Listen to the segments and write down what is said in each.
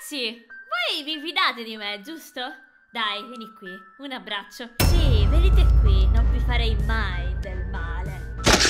Ragazzi, voi vi fidate di me, giusto? Dai, vieni qui, un abbraccio. Sì, venite qui, non vi farei mai del male.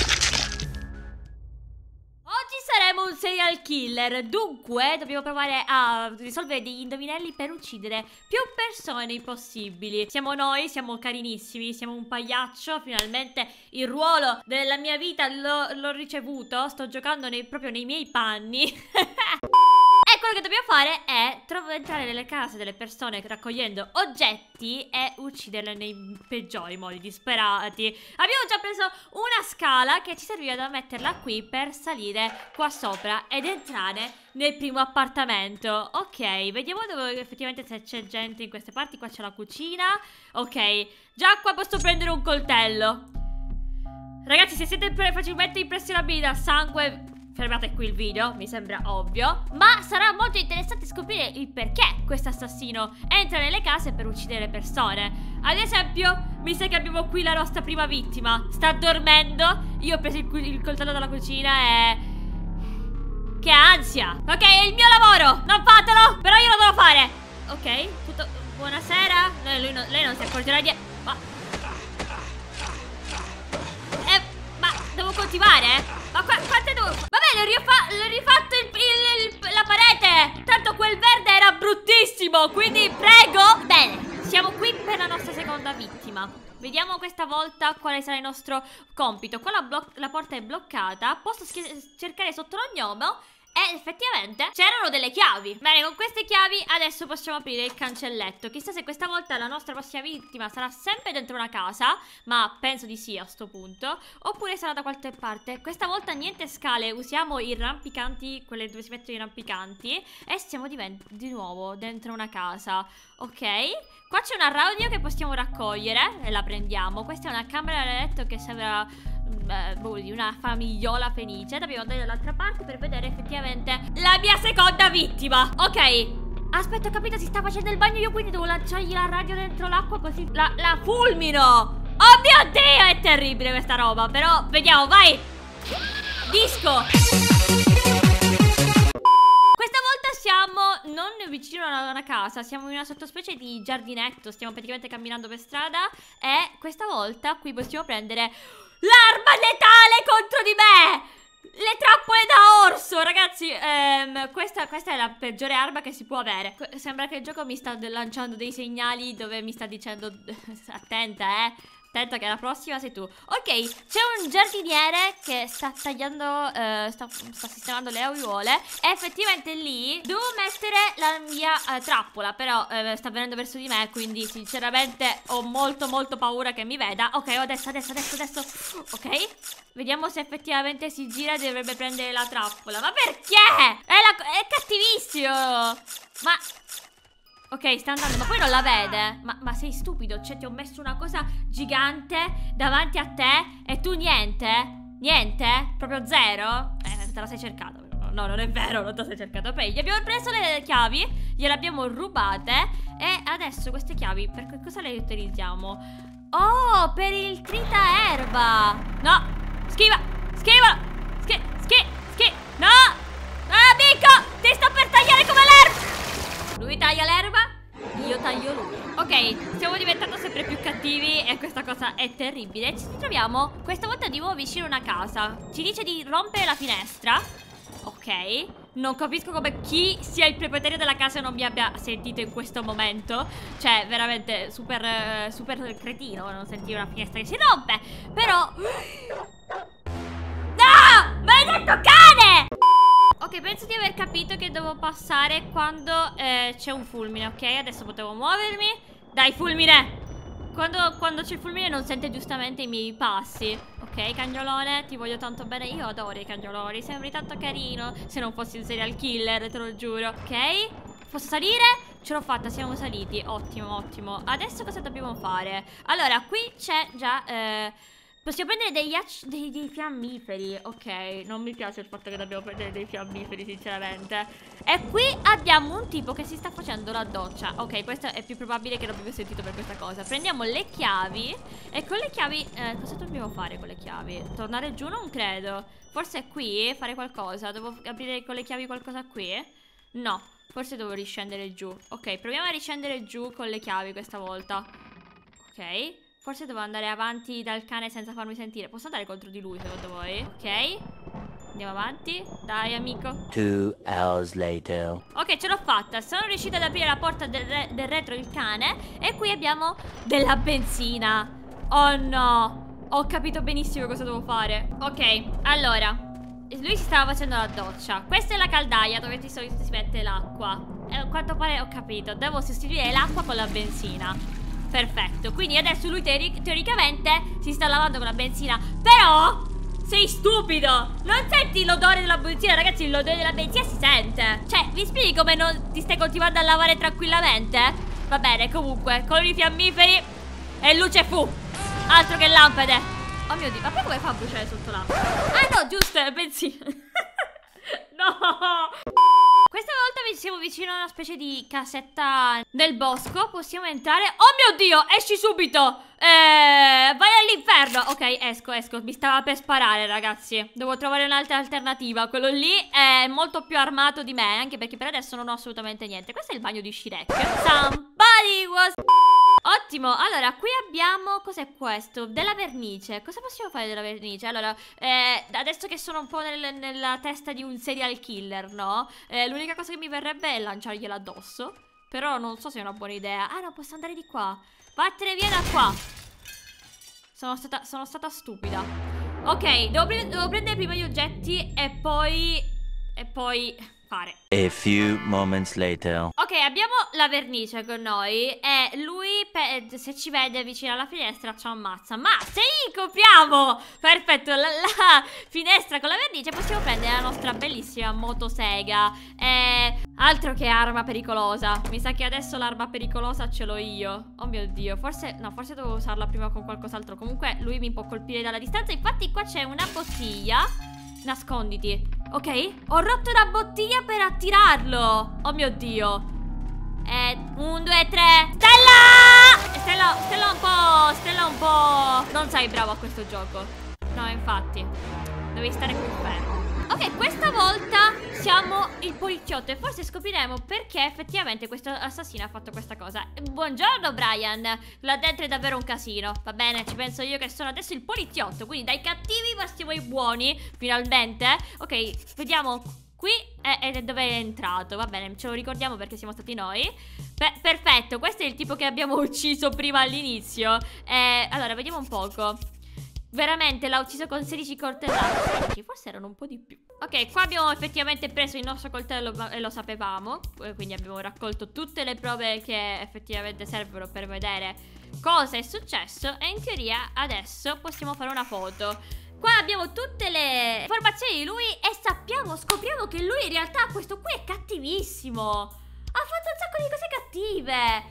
Oggi saremo un serial killer, dunque dobbiamo provare a risolvere degli indovinelli per uccidere più persone possibili. Siamo noi, siamo carinissimi, siamo un pagliaccio, finalmente il ruolo della mia vita l'ho ricevuto, sto giocando proprio nei miei panni. E quello che dobbiamo fare è entrare nelle case delle persone raccogliendo oggetti e ucciderle nei peggiori modi disperati. Abbiamo già preso una scala che ci serviva da metterla qui per salire qua sopra ed entrare nel primo appartamento. Ok, vediamo dove effettivamente se c'è gente in queste parti. Qua c'è la cucina. Ok, già qua posso prendere un coltello. Ragazzi, se siete facilmente impressionabili dal sangue, fermate qui il video, mi sembra ovvio. Ma sarà molto interessante scoprire il perché questo assassino entra nelle case per uccidere le persone. Ad esempio, mi sa che abbiamo qui la nostra prima vittima. Sta dormendo. Io ho preso il coltello dalla cucina e... che ansia. Ok, è il mio lavoro, non fatelo, però io lo devo fare. Ok, tutto... buonasera. Lei non si accorgerà di... ma devo coltivare? Ma quante devo... Vabbè, l'ho rifatto la parete. Tanto quel verde era bruttissimo, quindi prego. Bene, siamo qui per la nostra seconda vittima. Vediamo questa volta quale sarà il nostro compito. Qua la porta è bloccata. Posso cercare sotto l'ognomo. E effettivamente c'erano delle chiavi. Bene, con queste chiavi adesso possiamo aprire il cancelletto. Chissà se questa volta la nostra prossima vittima sarà sempre dentro una casa, ma penso di sì a sto punto, oppure sarà da qualche parte. Questa volta niente scale, usiamo i rampicanti, quelle dove si mettono i rampicanti, e siamo di nuovo dentro una casa. Ok, qua c'è una radio che possiamo raccogliere e la prendiamo. Questa è una camera da letto che sembra... di una famigliola felice. Dobbiamo andare dall'altra parte per vedere effettivamente la mia seconda vittima. Ok, aspetta, ho capito, si sta facendo il bagno. Io quindi devo lanciargli la radio dentro l'acqua così la fulmino. Oh mio Dio, è terribile questa roba. Però vediamo, vai. Disco. Questa volta siamo non vicino a una casa, siamo in una sottospecie di giardinetto. Stiamo praticamente camminando per strada. E questa volta qui possiamo prendere l'arma letale contro di me! Le trappole da orso, ragazzi. Questa è la peggiore arma che si può avere. Sembra che il gioco mi sta lanciando dei segnali dove mi sta dicendo attenta, attenta che la prossima sei tu. Ok, c'è un giardiniere che sta tagliando, sta sistemando le aiuole. E effettivamente lì devo mettere la mia trappola. Però sta venendo verso di me, quindi sinceramente ho molto paura che mi veda. Ok, adesso. Ok, vediamo se effettivamente si gira e dovrebbe prendere la trappola. Ma perché? È cattivissimo. Ma... ok, sta andando, ma poi non la vede. Ma sei stupido, cioè ti ho messo una cosa gigante davanti a te e tu niente? Niente? Proprio zero? Te la sei cercata. No, non è vero, non te la sei cercata. Poi gli abbiamo preso le chiavi, gliele abbiamo rubate. E adesso queste chiavi, per che cosa le utilizziamo? Oh, per il tritaerba. No, schiva. No, amico, ti sto per tagliare come l'erba. Lui taglia l'erba, io taglio lui. Ok, stiamo diventando sempre più cattivi e questa cosa è terribile. Ci troviamo questa volta di nuovo vicino a una casa. Ci dice di rompere la finestra. Ok, non capisco come chi sia il proprietario della casa non mi abbia sentito in questo momento. Cioè, veramente super cretino non sentire una finestra che si rompe. Però... no! Maledetto cane! Ok, penso di aver capito che devo passare quando c'è un fulmine. Ok, adesso potevo muovermi. Dai, fulmine! Quando c'è il fulmine non sente giustamente i miei passi. Ok, cagnolone, ti voglio tanto bene. Io adoro i cagnoloni, sembri tanto carino. Se non fossi un serial killer, te lo giuro. Ok, posso salire? Ce l'ho fatta, siamo saliti. Ottimo. Adesso cosa dobbiamo fare? Allora, qui c'è già... possiamo prendere dei fiammiferi. Ok, non mi piace il fatto che dobbiamo prendere dei fiammiferi, sinceramente. E qui abbiamo un tipo che si sta facendo la doccia. Ok, questo è più probabile che l'abbia sentito per questa cosa. Prendiamo le chiavi. E con le chiavi cosa dobbiamo fare con le chiavi? Tornare giù? Non credo. Forse è qui, fare qualcosa. Devo aprire con le chiavi qualcosa qui? No. Forse devo riscendere giù. Ok, proviamo a riscendere giù con le chiavi questa volta. Ok. Forse devo andare avanti dal cane senza farmi sentire. Posso andare contro di lui secondo voi? Ok. Andiamo avanti. Dai, amico. 2 hours later. Ok, ce l'ho fatta. Sono riuscita ad aprire la porta del retro del cane. E qui abbiamo della benzina. Oh no. Ho capito benissimo cosa devo fare. Ok, allora. Lui si stava facendo la doccia. Questa è la caldaia dove di solito si mette l'acqua. A quanto pare ho capito. Devo sostituire l'acqua con la benzina. Perfetto. Quindi adesso lui teoricamente si sta lavando con la benzina. Però sei stupido. Non senti l'odore della benzina, ragazzi. L'odore della benzina si sente. Cioè, mi spieghi come non ti stai continuando a lavare tranquillamente? Va bene, comunque, colori fiammiferi e luce fu. Altro che lampade. Oh mio Dio, ma poi come fa a bruciare sotto l'acqua? Ah no, giusto, è benzina. No. Questa volta siamo vicino a una specie di casetta nel bosco. Possiamo entrare. Oh mio Dio, esci subito. Vai all'inferno. Ok, esco. Mi stava per sparare, ragazzi. Devo trovare un'altra alternativa. Quello lì è molto più armato di me, anche perché per adesso non ho assolutamente niente. Questo è il bagno di Shrek. Somebody was... Ottimo, allora qui abbiamo, cos'è questo? Della vernice. Cosa possiamo fare della vernice? Allora, adesso che sono un po' nella testa di un serial killer, no? L'unica cosa che mi verrebbe è lanciargliela addosso. Però non so se è una buona idea. Ah no, posso andare di qua. Vattene via da qua. Sono stata stupida. Ok, devo prendere prima gli oggetti e poi fare. A few moments later. Ok, abbiamo la vernice con noi e lui se ci vede vicino alla finestra ci ammazza. Ma se copriamo perfetto la finestra con la vernice, possiamo prendere la nostra bellissima motosega. Altro che arma pericolosa. Mi sa che adesso l'arma pericolosa ce l'ho io. Oh mio Dio, forse devo usarla prima con qualcos'altro. Comunque lui mi può colpire dalla distanza. Infatti qua c'è una bottiglia. Nasconditi. Ok, ho rotto la bottiglia per attirarlo. Oh mio Dio. 1, 2, 3. Stella un po'. Non sei bravo a questo gioco. No, infatti. Devi stare qui fermo. Ok, questa volta siamo il poliziotto e forse scopriremo perché effettivamente questo assassino ha fatto questa cosa. Buongiorno Brian. Là dentro è davvero un casino. Va bene, ci penso io che sono adesso il poliziotto. Quindi dai cattivi passiamo ai buoni. Finalmente. Ok, vediamo. Qui è dove è entrato. Va bene, ce lo ricordiamo perché siamo stati noi. Perfetto, questo è il tipo che abbiamo ucciso prima all'inizio. Allora, vediamo un poco. Veramente l'ha ucciso con 16 coltellate. Forse erano un po' di più. Ok, qua abbiamo effettivamente preso il nostro coltello e lo sapevamo. Quindi abbiamo raccolto tutte le prove che effettivamente servono per vedere cosa è successo. E in teoria adesso possiamo fare una foto. Qua abbiamo tutte le informazioni di lui e scopriamo che lui in realtà questo qui è cattivissimo. Ha fatto un sacco di cose cattive.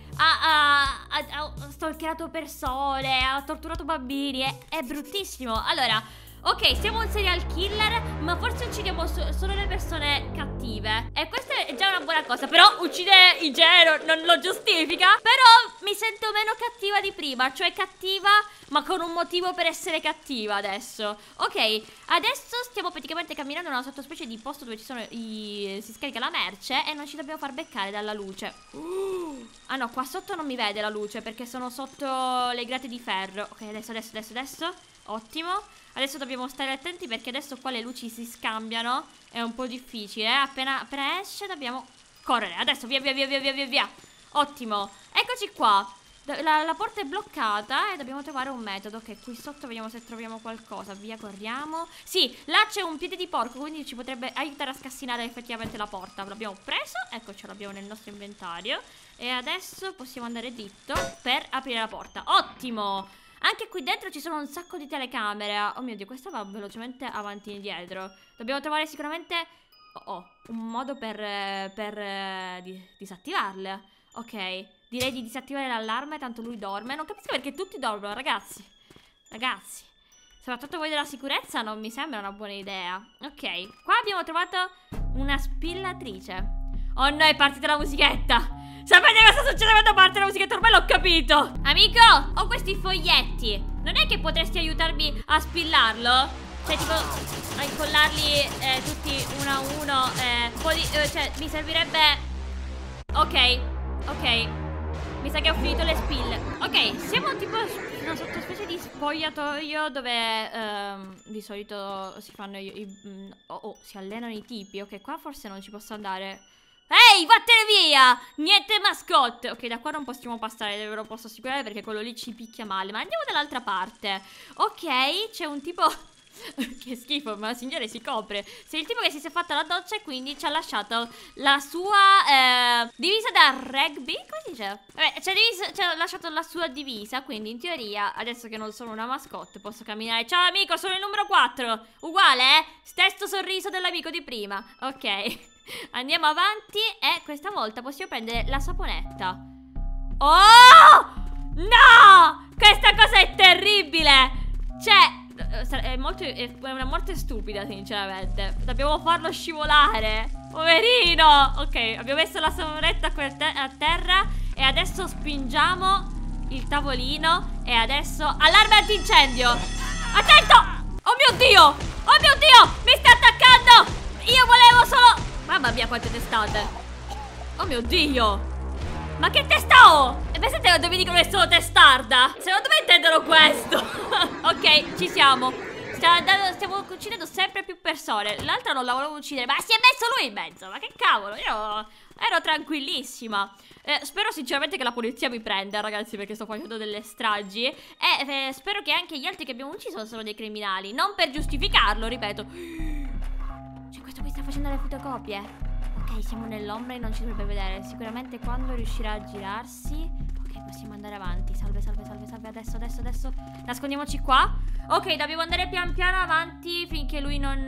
Ha stalkerato persone, ha torturato bambini. È bruttissimo. Allora, ok, siamo un serial killer, ma forse uccidiamo solo le persone cattive. E questa è già una buona cosa. Però uccidere in genere non lo giustifica. Però mi sento meno cattiva di prima. Cioè cattiva, ma con un motivo per essere cattiva adesso. Ok, adesso stiamo praticamente camminando in una sottospecie di posto dove si scarica la merce e non ci dobbiamo far beccare dalla luce. Ah no, qua sotto non mi vede la luce perché sono sotto le grate di ferro. Ok, adesso. Ottimo. Adesso dobbiamo stare attenti perché adesso qua le luci si scambiano. È un po' difficile. Appena esce dobbiamo correre. Adesso via. Ottimo. Eccoci qua. La porta è bloccata e dobbiamo trovare un metodo. Ok, qui sotto vediamo se troviamo qualcosa. Via, corriamo. Sì, là c'è un piede di porco, quindi ci potrebbe aiutare a scassinare effettivamente la porta. L'abbiamo preso, ecco, ce l'abbiamo nel nostro inventario. E adesso possiamo andare dritto per aprire la porta. Ottimo. Anche qui dentro ci sono un sacco di telecamere. Oh mio Dio, questa va velocemente avanti e indietro. Dobbiamo trovare sicuramente un modo per disattivarle. Ok, direi di disattivare l'allarme, tanto lui dorme. Non capisco perché tutti dormono, ragazzi. Soprattutto voi della sicurezza non mi sembra una buona idea. Ok, qua abbiamo trovato una spillatrice. Oh no, è partita la musichetta. Sapete cosa succede quando parte la musichetta? Ormai l'ho capito. Amico, ho questi foglietti. Non è che potresti aiutarmi a spillarlo? Cioè tipo a incollarli tutti uno a uno. Cioè mi servirebbe Ok, ok. Mi sa che ho finito le spille. Ok, siamo tipo una sottospecie di spogliatoio dove di solito si fanno si allenano i tipi. Ok, qua forse non ci posso andare. Ehi, vattene via! Niente mascotte. Ok, da qua non possiamo passare, ve lo posso assicurare, perché quello lì ci picchia male. Ma andiamo dall'altra parte. Ok, c'è un tipo... Che schifo, ma la signora si copre. Sei il tipo che si è fatta la doccia e quindi ci ha lasciato la sua divisa da rugby. Come si dice? Vabbè, ci ha lasciato la sua divisa. Quindi in teoria, adesso che non sono una mascotte, posso camminare. Ciao amico, sono il numero 4. Uguale, stesso sorriso dell'amico di prima. Ok, andiamo avanti. E questa volta possiamo prendere la saponetta. Oh! No! Questa cosa è terribile. Cioè, è una morte stupida, sinceramente. Dobbiamo farlo scivolare. Poverino. Ok, abbiamo messo la saponetta a terra. E adesso spingiamo il tavolino. E adesso allarme antincendio. Attento! Oh mio Dio! Oh mio Dio! Mi sta attaccando! Io volevo solo... Mamma mia quante testate. Oh mio Dio! Ma che testa ho? E pensate dove dicono che sono testarda? Secondo me intendono questo. Ok, ci siamo. Stiamo uccidendo sempre più persone. L'altra non la volevo uccidere, ma si è messo lui in mezzo. Ma che cavolo, io ero tranquillissima. Spero sinceramente che la polizia mi prenda, ragazzi, perché sto facendo delle stragi. E spero che anche gli altri che abbiamo ucciso sono dei criminali. Non per giustificarlo, ripeto. C'è questo qui sta facendo le fotocopie. Ok, siamo nell'ombra e non ci dovrebbe vedere. Sicuramente quando riuscirà a girarsi. Ok, possiamo andare avanti. Salve, salve, salve, salve. Adesso. Nascondiamoci qua. Ok, dobbiamo andare pian piano avanti finché lui non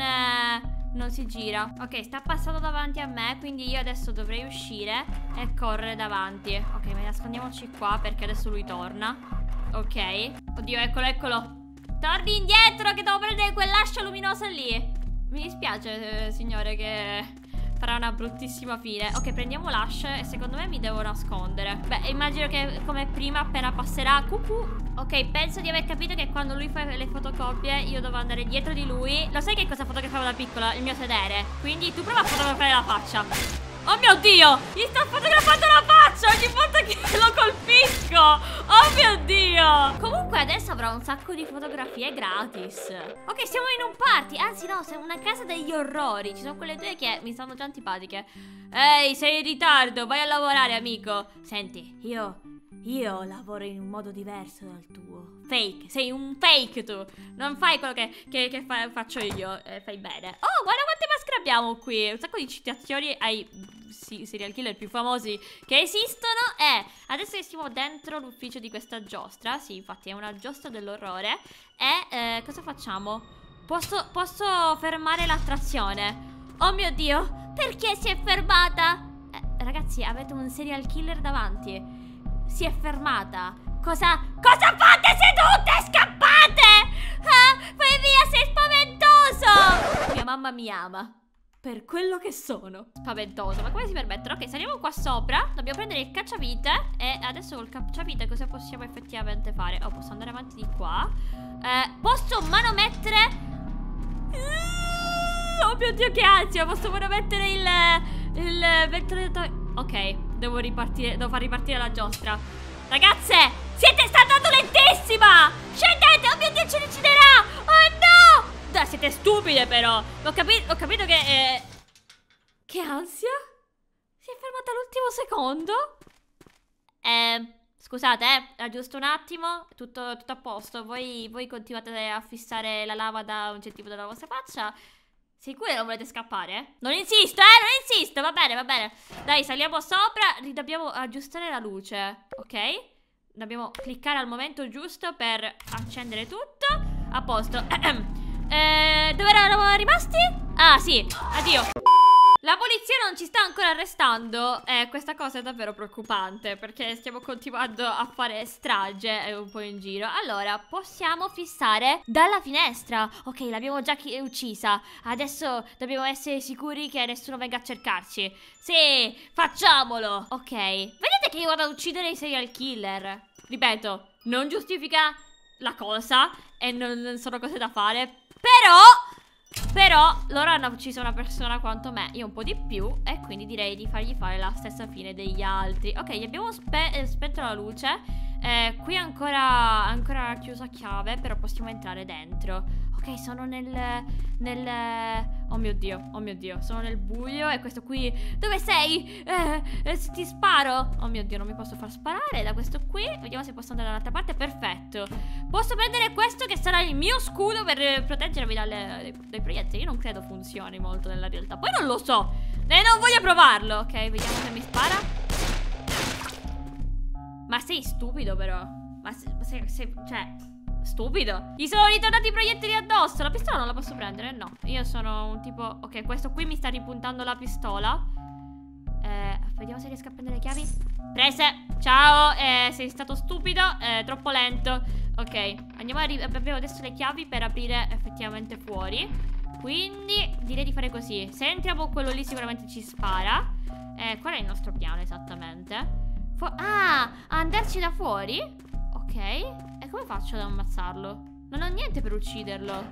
si gira. Ok, sta passando davanti a me, quindi io adesso dovrei uscire e correre davanti. Ok, ma nascondiamoci qua perché adesso lui torna. Ok. Oddio, eccolo. Torni indietro che devo prendere quell'ascia luminosa lì. Mi dispiace, signore, che... farà una bruttissima fine. Ok, prendiamo l'ascia e secondo me mi devo nascondere. Beh, immagino che come prima appena passerà cucù. Ok, penso di aver capito che quando lui fa le fotocopie io devo andare dietro di lui. Lo sai che cosa fotografavo da piccola? Il mio sedere. Quindi tu prova a fotografare la faccia. Oh mio Dio! Gli sto fotografando la faccia ogni volta che lo colpisco! Oh mio Dio! Comunque adesso avrò un sacco di fotografie gratis. Ok, siamo in un party. Anzi no, siamo una casa degli orrori. Ci sono quelle due che mi stanno già antipatiche. Ehi, sei in ritardo, vai a lavorare, amico. Senti, io lavoro in un modo diverso dal tuo. Fake, sei un fake tu. Non fai quello che faccio io. Fai bene. Oh, guarda quante maschere abbiamo qui. Un sacco di citazioni ai serial killer più famosi che esistono. E adesso che siamo dentro l'ufficio di questa giostra. Sì, infatti è una giostra dell'orrore. E cosa facciamo? Posso fermare l'attrazione. Oh mio Dio, perché si è fermata? Ragazzi, avete un serial killer davanti. Si è fermata. Cosa fate sedute? Scappate! Vai via, sei spaventoso! Mia mamma mi ama per quello che sono. Spaventoso, ma come si permettono? Ok, saliamo qua sopra. Dobbiamo prendere il cacciavite. E adesso col cacciavite cosa possiamo effettivamente fare? Oh, posso andare avanti di qua. Posso manomettere. Oh mio Dio, che ansia. Posso manomettere il ventilatore. Ok, devo far ripartire la giostra. Ragazze, sta andando lentissima. Scendete, oh mio Dio, ci ucciderà. Oh no. Dai, siete stupide però. Ho capito che che ansia. Si è fermata all'ultimo secondo. Scusate, giusto un attimo. Tutto a posto. Voi continuate a fissare la lava da un centimetro dalla vostra faccia. Sicuro che non volete scappare? Non insisto, non insisto. Va bene, va bene. Dai, saliamo sopra. Dobbiamo aggiustare la luce. Ok? Dobbiamo cliccare al momento giusto per accendere tutto. A posto. Dove eravamo rimasti? Ah, sì. Addio. La polizia non ci sta ancora arrestando. Questa cosa è davvero preoccupante, perché stiamo continuando a fare strage un po' in giro. Allora, possiamo fissare dalla finestra. Ok, l'abbiamo già uccisa. Adesso dobbiamo essere sicuri che nessuno venga a cercarci. Sì, facciamolo. Ok, vedete che io vado ad uccidere i serial killer. Ripeto, non giustifica la cosa e non sono cose da fare, però Però loro hanno ucciso una persona quanto me, io un po' di più, e quindi direi di fargli fare la stessa fine degli altri. Ok, gli abbiamo spento la luce. Qui è ancora chiusa a chiave, però possiamo entrare dentro. Ok, sono oh mio Dio, sono nel buio. E questo qui, dove sei? Ti sparo. Oh mio Dio, non mi posso far sparare da questo qui. Vediamo se posso andare dall'altra parte. Perfetto. Posso prendere questo che sarà il mio scudo per proteggermi dai proiettili. Io non credo funzioni molto nella realtà, poi non lo so, e non voglio provarlo. Ok, vediamo se mi spara. Ma sei stupido però. Ma cioè, stupido. Gli sono ritornati i proiettili addosso. La pistola non la posso prendere? No. Io sono un tipo... Ok, questo qui mi sta ripuntando la pistola. Vediamo se riesco a prendere le chiavi. Prese. Ciao. Sei stato stupido. Troppo lento. Ok, andiamo abbiamo adesso le chiavi per aprire effettivamente fuori. Quindi direi di fare così. Se entriamo quello lì sicuramente ci spara. Qual è il nostro piano esattamente? Andarci da fuori? Ok. E come faccio ad ammazzarlo? Non ho niente per ucciderlo.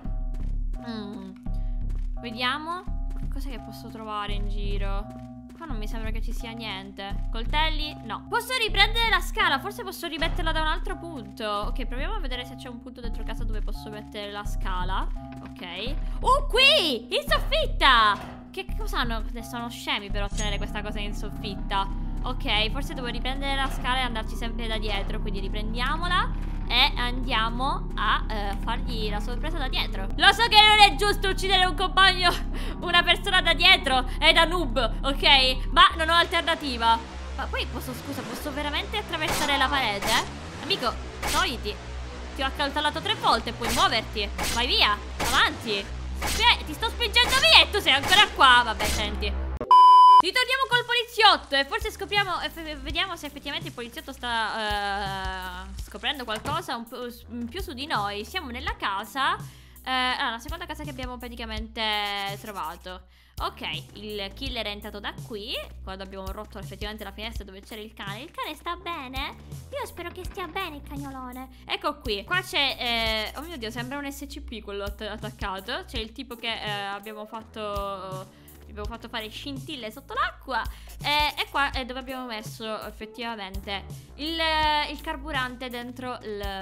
Vediamo. Cos'è che posso trovare in giro? Qua non mi sembra che ci sia niente. Coltelli? No. Posso riprendere la scala? Forse posso rimetterla da un altro punto. Ok, proviamo a vedere se c'è un punto dentro casa dove posso mettere la scala. Ok. Qui! In soffitta! Che cosa hanno? Sono scemi per ottenere questa cosa in soffitta. Ok, forse devo riprendere la scala e andarci sempre da dietro. Quindi riprendiamola e andiamo a fargli la sorpresa da dietro. Lo so che non è giusto uccidere un compagno, una persona da dietro, è da noob, ok? Ma non ho alternativa. Ma poi posso veramente attraversare la parete? Amico, togliti. Ti ho accoltellato 3 volte, puoi muoverti. Vai via, avanti. Ti sto spingendo via e tu sei ancora qua. Vabbè, senti. Ritorniamo col poliziotto e forse scopriamo, vediamo se effettivamente il poliziotto sta scoprendo qualcosa un po' in più su di noi. Siamo nella casa, la seconda casa che abbiamo praticamente trovato. Ok, il killer è entrato da qui, quando abbiamo rotto effettivamente la finestra dove c'era il cane. Il cane sta bene? Io spero che stia bene il cagnolone. Ecco qui, qua c'è, oh mio Dio, sembra un SCP quello attaccato. C'è il tipo che abbiamo fatto fare scintille sotto l'acqua. E qua è dove abbiamo messo effettivamente il carburante dentro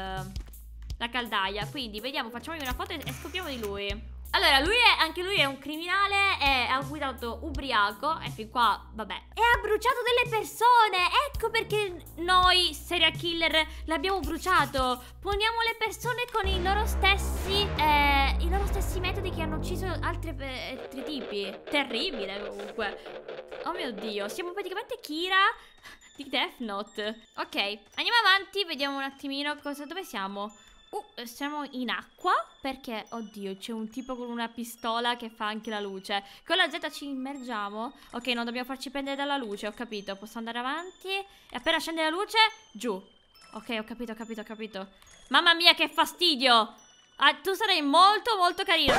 la caldaia. Quindi vediamo, facciamogli una foto e scopriamo di lui. Allora, anche lui è un criminale e ha guidato ubriaco. E fin qua, vabbè. E ha bruciato delle persone. Ecco perché noi, serial killer, l'abbiamo bruciato. Poniamo le persone con i loro stessi metodi che hanno ucciso altri tipi. Terribile comunque. Oh mio Dio, siamo praticamente Kira di Death Note. Ok, andiamo avanti, vediamo un attimino dove siamo. Siamo in acqua perché, oddio, c'è un tipo con una pistola che fa anche la luce. Con la Z ci immergiamo. Ok, non dobbiamo farci prendere dalla luce, ho capito. Posso andare avanti e appena scende la luce, giù. Ok, ho capito. Mamma mia, che fastidio. Tu sarai molto molto carino.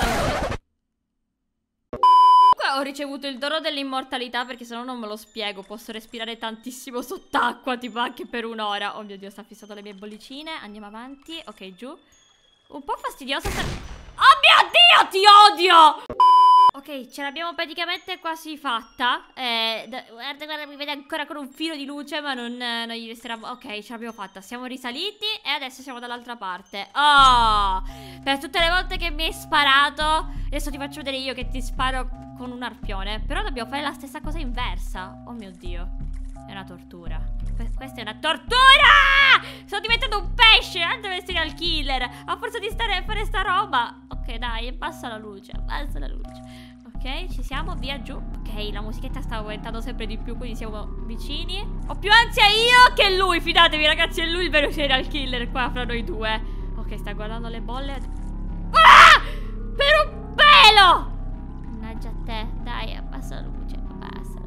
Ho ricevuto il dono dell'immortalità perché sennò non me lo spiego. Posso respirare tantissimo sott'acqua, tipo anche per un'ora. Oh mio Dio, sta fissato le mie bollicine. Andiamo avanti. Ok, giù. Un po' fastidiosa sta... Oh mio Dio, ti odio! Ok, ce l'abbiamo praticamente quasi fatta. Guarda, mi vede ancora con un filo di luce, ma non gli resterà... Ok, ce l'abbiamo fatta. Siamo risaliti e adesso siamo dall'altra parte. Oh! Per tutte le volte che mi hai sparato, adesso ti faccio vedere io che ti sparo con un arpione. Però dobbiamo fare la stessa cosa inversa. Oh mio Dio, è una tortura. Questa è una tortura! Sto diventando un pesce. Anche per serial killer. A forza di stare a fare sta roba. Ok, dai, abbassa la luce. Ok, ci siamo, via giù. Ok, la musichetta sta aumentando sempre di più, quindi siamo vicini. Ho più ansia io che lui, fidatevi ragazzi, è lui il vero serial killer qua fra noi due. Ok, sta guardando le bolle. Ah! Per un pelo! Mannaggia a te, dai, abbassa la luce. Abbassala.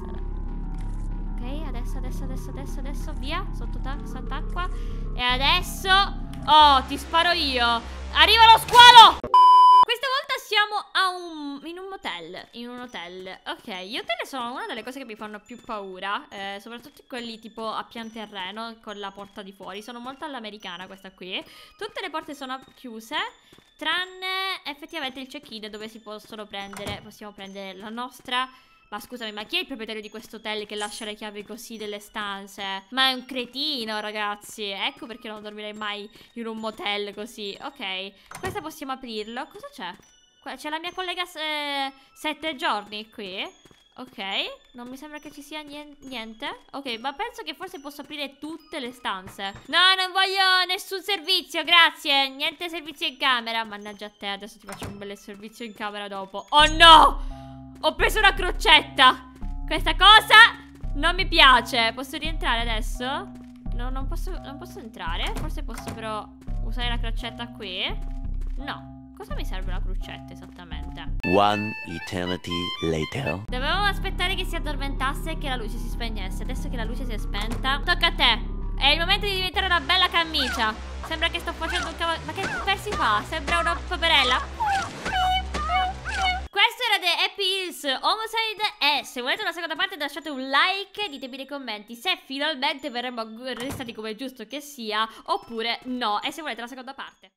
Ok, adesso, via, sott'acqua. E adesso, oh, ti sparo io. Arriva lo squalo! Questa volta siamo in un motel. In un hotel. Ok, gli hotel sono una delle cose che mi fanno più paura. Soprattutto quelli tipo a pian terreno con la porta di fuori. Sono molto all'americana questa qui. Tutte le porte sono chiuse, tranne effettivamente il check-in dove si possono prendere. Possiamo prendere la nostra. Ma scusami, ma chi è il proprietario di questo hotel che lascia le chiavi così delle stanze? Ma è un cretino, ragazzi. Ecco perché non dormirei mai in un motel così. Ok, questo possiamo aprirlo. Cosa c'è? C'è la mia collega 7 giorni qui. Ok, non mi sembra che ci sia niente. Ok, ma penso che forse posso aprire tutte le stanze. No, non voglio nessun servizio, grazie. Niente servizio in camera. Mannaggia a te, adesso ti faccio un bel servizio in camera dopo. Oh no! Ho preso una crocetta. Questa cosa non mi piace. Posso rientrare adesso? No, non posso entrare. Forse posso però usare la crocetta qui. No, cosa mi serve una crocetta esattamente? One eternity later. Dovevamo aspettare che si addormentasse e che la luce si spegnesse. Adesso che la luce si è spenta, tocca a te. È il momento di diventare una bella camicia. Sembra che sto facendo un cavallo. Ma che per si fa? Sembra una paperella. Questo era The Happy Hills Homicide. E se volete una seconda parte lasciate un like, ditemi nei commenti se finalmente verremo arrestati come è giusto che sia oppure no. E se volete la seconda parte.